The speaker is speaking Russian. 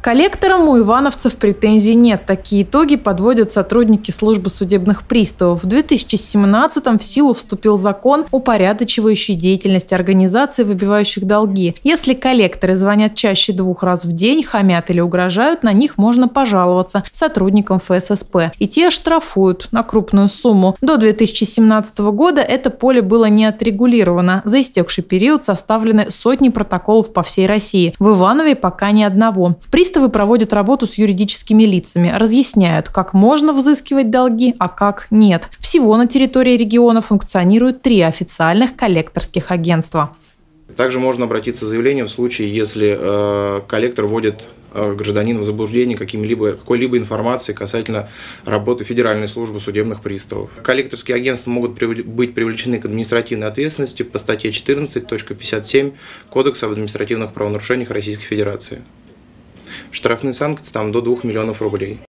Коллекторам у ивановцев претензий нет. Такие итоги подводят сотрудники службы судебных приставов. В 2017-м в силу вступил закон, упорядочивающий деятельность организаций, выбивающих долги. Если коллекторы звонят чаще 2 раз в день, хамят или угрожают, на них можно пожаловаться сотрудникам ФССП. И те штрафуют на крупную сумму. До 2017 года это поле было не отрегулировано. За истекший период составлены сотни протоколов по всей России. В Иванове пока ни одного. Приставы проводят работу с юридическими лицами, разъясняют, как можно взыскивать долги, а как нет. Всего на территории региона функционирует 3 официальных коллекторских агентства. Также можно обратиться с заявлением в случае, если коллектор вводит гражданина в заблуждение какой-либо информации касательно работы Федеральной службы судебных приставов. Коллекторские агентства могут быть привлечены к административной ответственности по статье 14.57 Кодекса об административных правонарушениях Российской Федерации. Штрафные санкции там до 2 миллионов рублей.